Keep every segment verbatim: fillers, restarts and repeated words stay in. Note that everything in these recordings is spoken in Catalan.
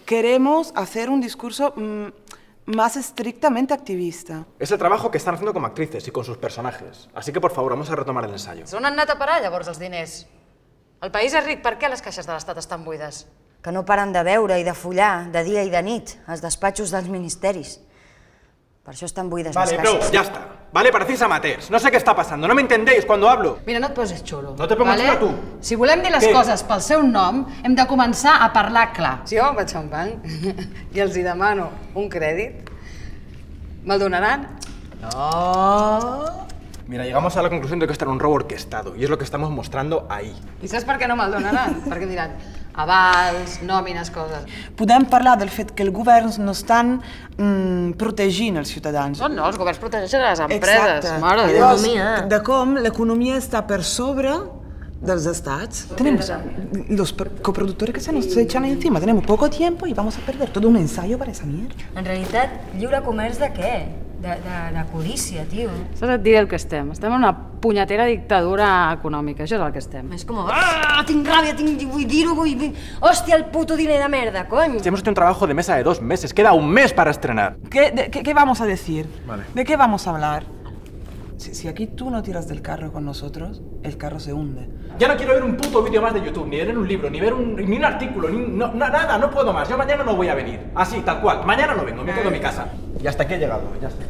Queremos hacer un discurso mmm, más estrictamente activista. Es el trabajo que están haciendo como actrices y con sus personajes. Así que, por favor, vamos a retomar el ensayo. On han anat a parar, llavors, els diners? El país és ric, per què les caixes de l'Estat estan buides? Que no paren de veure i de follar, de dia i de nit, als despatxos dels ministeris. Per això estan buides vale, les caixes. Vale, bro, ya está. Vale, parecéis amateurs. No sé qué está pasando. No me entendéis cuando hablo. Mira, no et poses xulo. No te pongas xulo, tu. Si volem dir les Què? coses pel seu nom, hem de començar a parlar clar. Si jo vaig a un banc i els hi demano un crèdit, me'l donaran? No. Mira, llegamos a la conclusión de que esto era un robo orquestado y es lo que estamos mostrando ahí. I saps per què no me'l donaran? Perquè em diran avals, nòmines, coses. Podem parlar del fet que els governs no estan mm, protegint els ciutadans. No, no, els governs protegeixen les empreses. Exacte. Mare de Llavors, Déu. de com l'economia està per sobre dels estats. Tenemos los coproductores que se nos echan encima. Tenemos poco tiempo y vamos a perder todo un ensayo para esa mierda. En realitat, lliure comerç de què? De, de, de codícia, tio. Saps et diré el que estem. Estem en una punyetera dictadura econòmica. Això és el que estem. És com... Ah, tinc ràbia, tinc... vull dir-ho, vull dir... Hòstia, el puto diner de merda, cony! Hemos hecho un trabajo de mesa de dos meses. Queda un mes para estrenar. ¿Qué, de, qué, ¿Qué vamos a decir? Vale. ¿De qué vamos a hablar? Si, si aquí tú no tiras del carro con nosotros, el carro se hunde. Ya no quiero ver un puto vídeo más de YouTube, ni leer un libro, ni ver un, ni un artículo, ni no, no, nada, no puedo más. Yo mañana no voy a venir. Así, tal cual. Mañana no vengo, me quedo en mi casa. Y hasta aquí he llegado, ya está.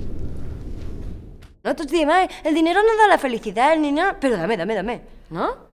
No, tots diem, eh, el dinero no da la felicidad, ni nada, pero dame, dame, dame, ¿no?